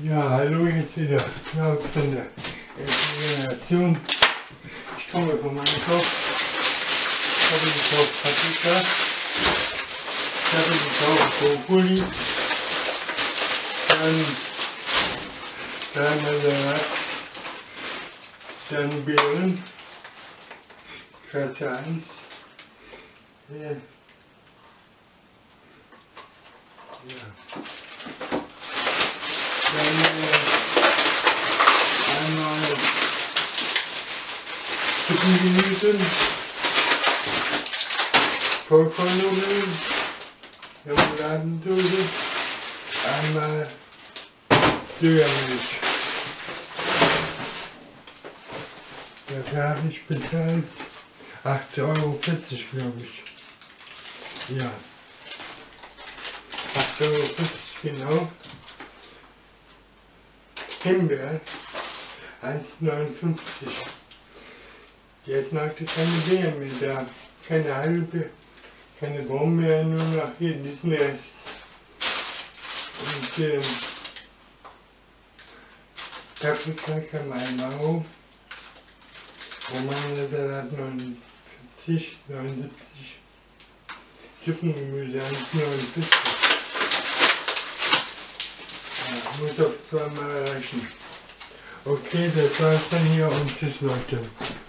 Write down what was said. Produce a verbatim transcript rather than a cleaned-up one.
Ja, hallo jetzt wieder. Ja, von der Reaktion. Ich komme von meinem Kopf. Ich habe gekauft Paprika. Ich habe gekauft Brokkoli. Dann kleiner Salat. Dann Beeren. Kratzer eins. Ja. Ja. Dann äh, einmal Suppengemüse, Vollkornnudeln, Remouladensoße, einmal Sojamilch. Dafür habe ich bezahlt acht Euro vierzig, glaube ich. Ja, acht Euro vierzig genau. Himbeer eins neunundfünfzig. Jetzt mag ich keine Beeren mehr da. Keine halbe, keine Brombeeren, nur noch hier diesen Rest. Und ähm, Paprika kam einmal hoch. Romaner Salat neunundvierzig, neunundsiebzig. Suppengemüse eins neunundvierzig. Muss auf zweimal reichen. Okay, das war's dann hier und tschüss Leute.